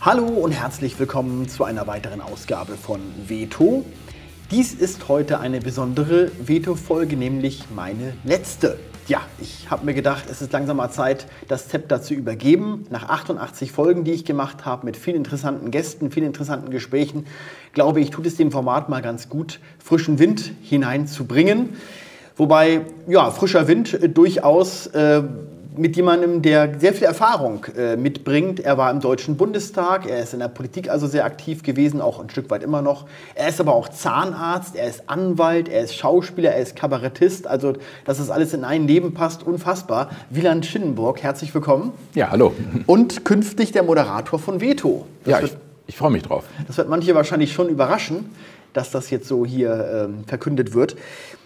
Hallo und herzlich willkommen zu einer weiteren Ausgabe von Veto. Dies ist heute eine besondere Veto-Folge, nämlich meine letzte. Ja, ich habe mir gedacht, es ist langsam mal Zeit, das Zepter zu übergeben. Nach 88 Folgen, die ich gemacht habe, mit vielen interessanten Gästen, vielen interessanten Gesprächen, glaube ich, tut es dem Format mal ganz gut, frischen Wind hineinzubringen. Wobei, ja, frischer Wind durchaus mit jemandem, der sehr viel Erfahrung mitbringt. Er war im Deutschen Bundestag, er ist in der Politik also sehr aktiv gewesen, auch ein Stück weit immer noch. Er ist aber auch Zahnarzt, er ist Anwalt, er ist Schauspieler, er ist Kabarettist. Also, dass das alles in ein Leben passt, unfassbar. Wieland Schinnenburg, herzlich willkommen. Ja, hallo. Und künftig der Moderator von Veto. Ja, ich freue mich drauf. Das wird manche wahrscheinlich schon überraschen, dass das jetzt so hier verkündet wird.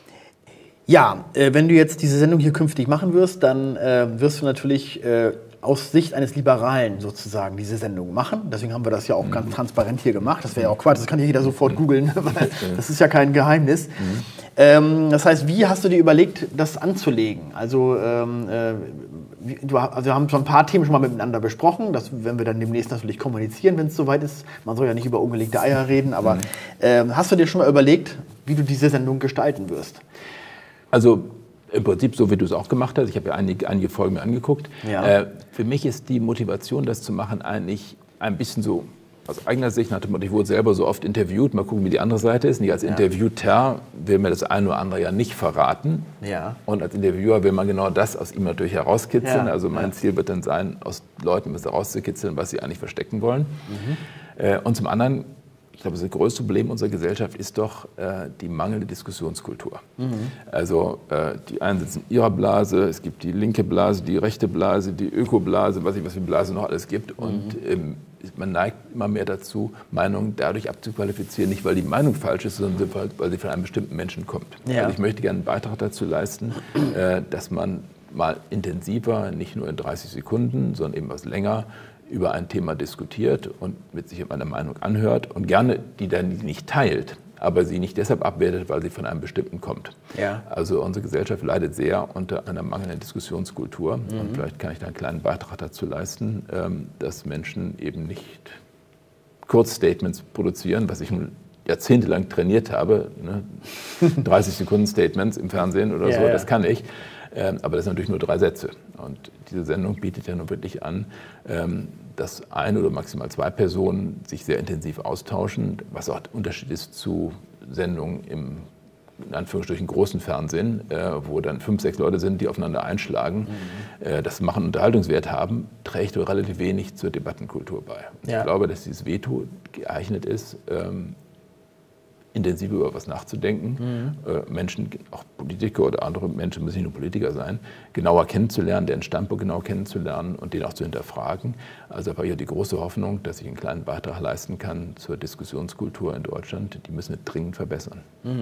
Ja, wenn du jetzt diese Sendung hier künftig machen wirst, dann wirst du natürlich aus Sicht eines Liberalen sozusagen diese Sendung machen. Deswegen haben wir das ja auch ganz transparent hier gemacht. Das wäre ja auch Quatsch, das kann ja jeder sofort googeln, weil das ist ja kein Geheimnis. Das heißt, wie hast du dir überlegt, das anzulegen? Also, wir haben schon ein paar Themen schon mal miteinander besprochen. Das werden wir dann demnächst natürlich kommunizieren, wenn es soweit ist. Man soll ja nicht über ungelegte Eier reden, aber hast du dir schon mal überlegt, wie du diese Sendung gestalten wirst? Also im Prinzip so, wie du es auch gemacht hast. Ich habe ja einige Folgen mir angeguckt. Ja. Für mich ist die Motivation, das zu machen, eigentlich ein bisschen so aus eigener Sicht nach dem Motto, ich wurde selber so oft interviewt, mal gucken, wie die andere Seite ist. Und ich als Interviewter will mir das eine oder andere ja nicht verraten. Ja. Und als Interviewer will man genau das aus ihm natürlich herauskitzeln. Ja. Also mein Ziel wird dann sein, aus Leuten was herauszukitzeln, was sie eigentlich verstecken wollen. Und zum anderen, ich glaube, das größte Problem unserer Gesellschaft ist doch die mangelnde Diskussionskultur. Also die einen sitzen in ihrer Blase, es gibt die linke Blase, die rechte Blase, die Ökoblase, was für Blase noch alles gibt. Und man neigt immer mehr dazu, Meinungen dadurch abzuqualifizieren, nicht weil die Meinung falsch ist, sondern weil sie von einem bestimmten Menschen kommt. Ja. Also ich möchte gerne einen Beitrag dazu leisten, dass man mal intensiver, nicht nur in 30 Sekunden, sondern eben was länger, über ein Thema diskutiert und mit sich eine Meinung anhört und gerne die dann nicht teilt, aber sie nicht deshalb abwertet, weil sie von einem bestimmten kommt. Ja. Also unsere Gesellschaft leidet sehr unter einer mangelnden Diskussionskultur und vielleicht kann ich da einen kleinen Beitrag dazu leisten, dass Menschen eben nicht Kurzstatements produzieren, was ich jahrzehntelang trainiert habe, ne? 30 Sekunden Statements im Fernsehen oder so, das kann ich. Aber das sind natürlich nur 3 Sätze. Und diese Sendung bietet ja nur wirklich an, dass 1 oder maximal 2 Personen sich sehr intensiv austauschen, was auch der Unterschied ist zu Sendungen im, in Anführungsstrichen, großen Fernsehen, wo dann 5, 6 Leute sind, die aufeinander einschlagen. Das machen Unterhaltungswert haben, trägt relativ wenig zur Debattenkultur bei. Ja. Ich glaube, dass dieses Veto geeignet ist, intensiv über was nachzudenken, Menschen, auch Politiker oder andere Menschen, müssen nicht nur Politiker sein, genauer kennenzulernen, deren Standpunkt genau kennenzulernen und den auch zu hinterfragen. Also habe ich ja die große Hoffnung, dass ich einen kleinen Beitrag leisten kann zur Diskussionskultur in Deutschland. Die müssen wir dringend verbessern.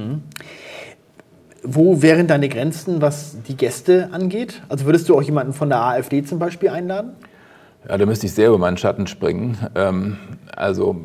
Wo wären deine Grenzen, was die Gäste angeht? Also würdest du auch jemanden von der AfD zum Beispiel einladen? Ja, da müsste ich sehr über meinen Schatten springen. Also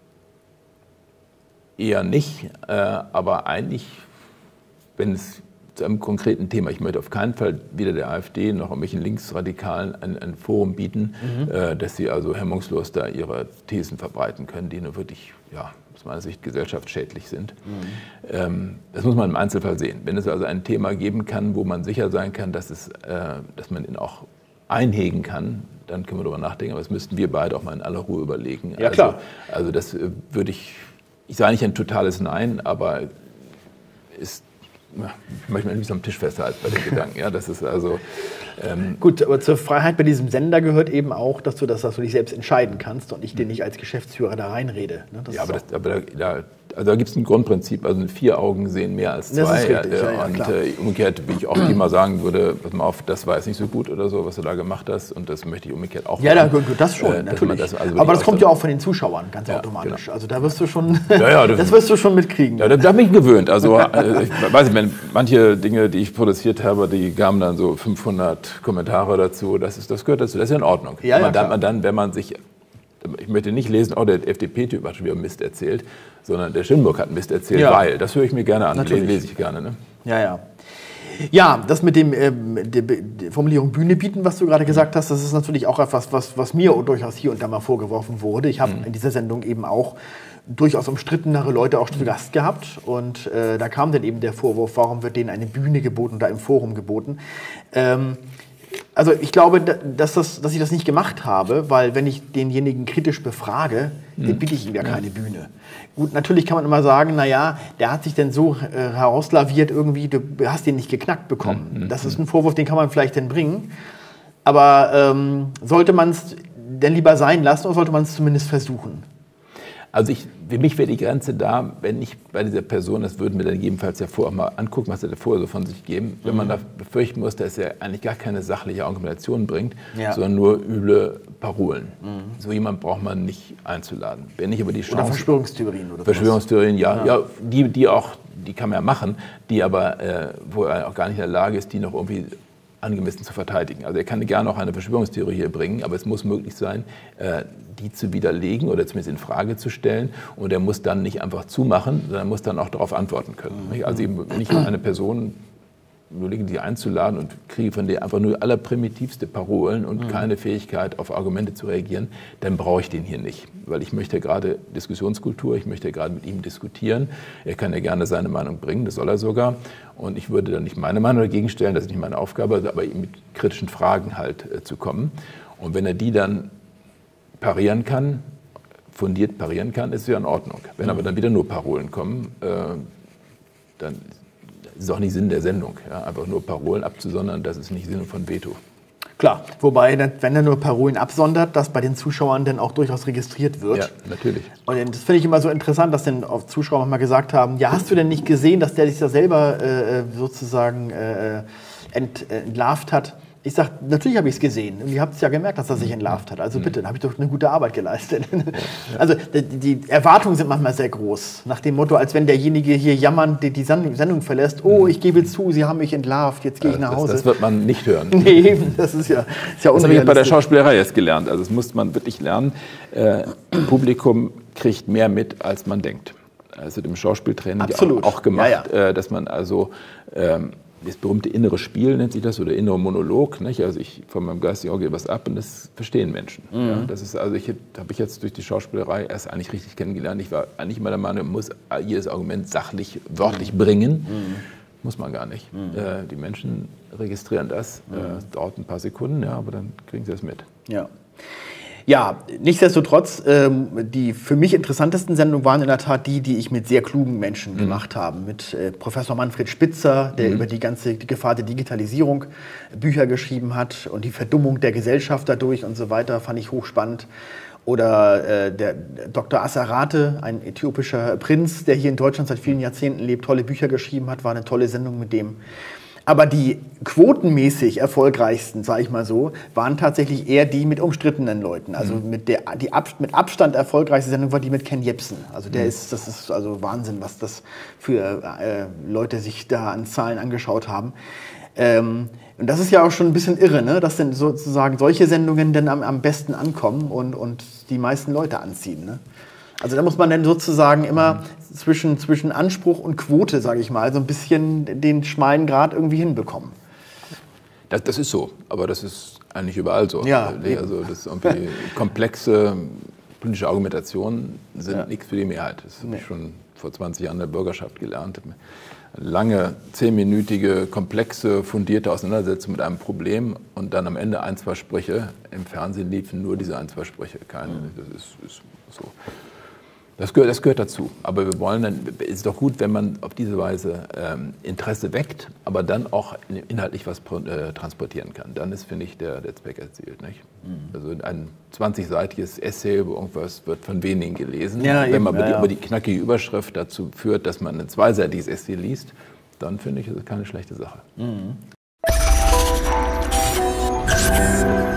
eher nicht, aber eigentlich, wenn es zu einem konkreten Thema, ich möchte auf keinen Fall weder der AfD noch irgendwelchen Linksradikalen ein Forum bieten, dass sie also hemmungslos da ihre Thesen verbreiten können, die nur wirklich, ja, aus meiner Sicht gesellschaftsschädlich sind. Das muss man im Einzelfall sehen. Wenn es also ein Thema geben kann, wo man sicher sein kann, dass man ihn auch einhegen kann, dann können wir darüber nachdenken, aber das müssten wir beide auch mal in aller Ruhe überlegen. Ja, klar. Also das würde ich sage nicht ein totales Nein, aber ist, ich möchte mich nicht am Tisch festhalten bei den Gedanken. Ja, das ist also gut, aber zur Freiheit bei diesem Sender gehört eben auch, dass du dich selbst entscheiden kannst und ich dir nicht als Geschäftsführer da reinrede. Ne? Ja, da gibt es ein Grundprinzip, also 4 Augen sehen mehr als 2. Das ist richtig, und umgekehrt, wie ich auch immer sagen würde, pass mal auf, das war jetzt nicht so gut oder so, was du da gemacht hast, und das möchte ich umgekehrt auch machen. Ja, das schon, natürlich. Aber das kommt ja auch von den Zuschauern ganz automatisch. Genau. Also da wirst du schon, das wirst du schon mitkriegen. Ja, da bin ich gewöhnt. Also ich weiß nicht, wenn manche Dinge, die ich produziert habe, die gaben dann so 500 Kommentare dazu, das gehört dazu, das ist ja in Ordnung. Ja, dann, wenn man sich, ich möchte nicht lesen, oh, der FDP-Typ hat schon wieder Mist erzählt, sondern der Schinnenburg hat Mist erzählt, weil, das höre ich mir gerne an, lese ich gerne. Ne? Ja. Ja, das mit der Formulierung Bühne bieten, was du gerade gesagt hast, das ist natürlich auch etwas, was mir durchaus hier und da mal vorgeworfen wurde. Ich habe in dieser Sendung eben auch durchaus umstrittenere Leute auch zu Gast gehabt. Und da kam dann eben der Vorwurf, warum wird denen eine Bühne geboten oder im Forum geboten. Also ich glaube, dass ich das nicht gemacht habe, weil wenn ich denjenigen kritisch befrage, dann biete ich ihm ja keine Bühne. Gut, natürlich kann man immer sagen, naja, der hat sich denn so herauslaviert irgendwie, du hast den nicht geknackt bekommen. Das ist ein Vorwurf, den kann man vielleicht dann bringen. Aber sollte man es denn lieber sein lassen oder sollte man es zumindest versuchen? Also für mich wäre die Grenze da, wenn ich bei dieser Person, das würden wir dann jedenfalls ja vorher mal angucken, was er da vorher so von sich geben, wenn man da befürchten muss, dass er eigentlich gar keine sachliche Argumentation bringt, sondern nur üble Parolen. So jemand braucht man nicht einzuladen. Wenn ich aber die Chance, oder Verschwörungstheorien oder Verschwörungstheorien, ja, die kann man ja machen, die aber, wo er auch gar nicht in der Lage ist, die noch irgendwie angemessen zu verteidigen. Also er kann gerne auch eine Verschwörungstheorie hier bringen, aber es muss möglich sein, die zu widerlegen oder zumindest in Frage zu stellen. Und er muss dann nicht einfach zumachen, sondern muss dann auch darauf antworten können. Also eben, wenn ich eine Person überlege, die einzuladen und kriege von der einfach nur allerprimitivste Parolen und keine Fähigkeit, auf Argumente zu reagieren, dann brauche ich den hier nicht. Weil ich möchte gerade Diskussionskultur, ich möchte gerade mit ihm diskutieren. Er kann ja gerne seine Meinung bringen, das soll er sogar. Und ich würde dann nicht meine Meinung dagegen stellen, das ist nicht meine Aufgabe, aber ihm mit kritischen Fragen halt zu kommen. Und wenn er die dann parieren kann, fundiert parieren kann, ist es ja in Ordnung. Wenn aber dann wieder nur Parolen kommen, dann das ist auch nicht Sinn der Sendung, ja, einfach nur Parolen abzusondern, das ist nicht Sinn von Veto. Klar, wobei, wenn er nur Parolen absondert, das bei den Zuschauern dann auch durchaus registriert wird. Ja, natürlich. Und das finde ich immer so interessant, dass dann auch Zuschauer mal gesagt haben, ja, hast du denn nicht gesehen, dass der sich da selber sozusagen entlarvt hat? Ich sage, natürlich habe ich es gesehen. Und ihr habt es ja gemerkt, dass er sich entlarvt hat. Also bitte, dann habe ich doch eine gute Arbeit geleistet. Also die Erwartungen sind manchmal sehr groß. Nach dem Motto, als wenn derjenige hier jammernd die Sendung verlässt. Oh, ich gebe zu, Sie haben mich entlarvt, jetzt gehe ich nach Hause. Das wird man nicht hören. Nee, das ist ja Das habe ich bei der Schauspielerei jetzt gelernt. Also das muss man wirklich lernen. Publikum kriegt mehr mit, als man denkt. Also im Schauspieltraining auch gemacht, dass man also das berühmte innere Spiel nennt sich das, oder innere Monolog. Nicht? Also ich von meinem geistigen Auge was ab und das verstehen Menschen. Ja, das ist also habe ich jetzt durch die Schauspielerei erst eigentlich richtig kennengelernt. Ich war eigentlich immer der Meinung, man muss jedes Argument sachlich, wörtlich bringen. Muss man gar nicht. Die Menschen registrieren das. Dauert ein paar Sekunden, ja, aber dann kriegen sie es mit. Ja. Ja, nichtsdestotrotz, die für mich interessantesten Sendungen waren in der Tat die ich mit sehr klugen Menschen gemacht habe. Mit Professor Manfred Spitzer, der über die Gefahr der Digitalisierung Bücher geschrieben hat und die Verdummung der Gesellschaft dadurch und so weiter, fand ich hochspannend. Oder der Dr. Asarate, ein äthiopischer Prinz, der hier in Deutschland seit vielen Jahrzehnten lebt, tolle Bücher geschrieben hat, war eine tolle Sendung mit dem. Aber die quotenmäßig erfolgreichsten, sage ich mal so, waren tatsächlich eher die mit umstrittenen Leuten. Also mit Abstand erfolgreichste Sendung war die mit Ken Jebsen. Also das ist also Wahnsinn, was das für Leute sich da an Zahlen angeschaut haben. Und das ist ja auch schon ein bisschen irre, ne? Dass denn sozusagen solche Sendungen dann am besten ankommen und die meisten Leute anziehen. Ne? Also da muss man dann sozusagen immer zwischen Anspruch und Quote, sage ich mal, so ein bisschen den schmalen Grat irgendwie hinbekommen. Das ist so, aber das ist eigentlich überall so. Ja, also das irgendwie komplexe politische Argumentationen sind nichts für die Mehrheit. Das habe ich schon vor 20 Jahren in der Bürgerschaft gelernt. Lange, 10-minütige, komplexe, fundierte Auseinandersetzung mit einem Problem und dann am Ende 1, 2 Sprüche. Im Fernsehen liefen nur diese 1, 2 Sprüche. Keine, das ist so. Das gehört dazu. Aber wir wollen dann, es ist doch gut, wenn man auf diese Weise Interesse weckt, aber dann auch inhaltlich was transportieren kann. Dann ist, finde ich, der Zweck erzielt. Nicht? Also ein 20-seitiges Essay über irgendwas wird von wenigen gelesen. Ja, wenn man über die knackige Überschrift dazu führt, dass man ein 2-seitiges Essay liest, dann finde ich, ist es keine schlechte Sache.